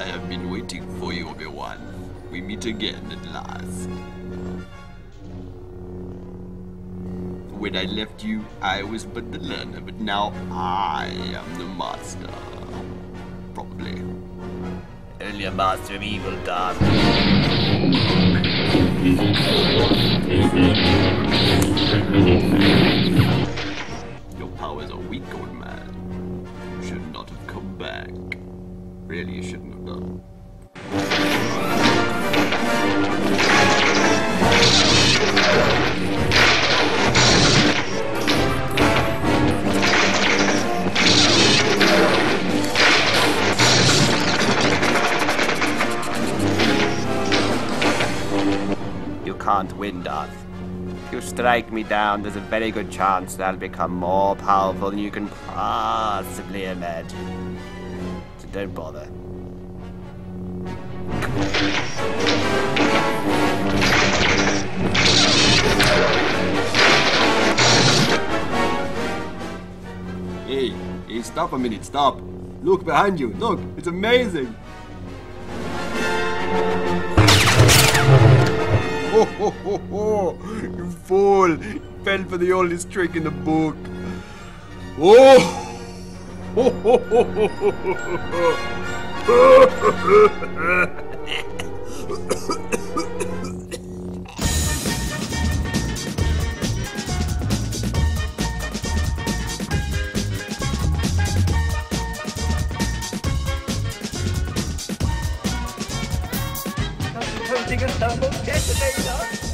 I have been waiting for you, Obi-Wan. We meet again at last. When I left you, I was but the learner, but now I am the master. Probably. Only a master of evil, Darth. Your powers are weak, old man. You should not have come back. Really, you shouldn't have done. You can't win, Darth. If you strike me down, there's a very good chance that I'll become more powerful than you can possibly imagine. So don't bother. Hey, stop a minute, stop. Look behind you, look, it's amazing. Ho ho ho ho! You fool! You fell for the oldest trick in the book. Oh! Ho ho ho ho ho ho! Something else, get the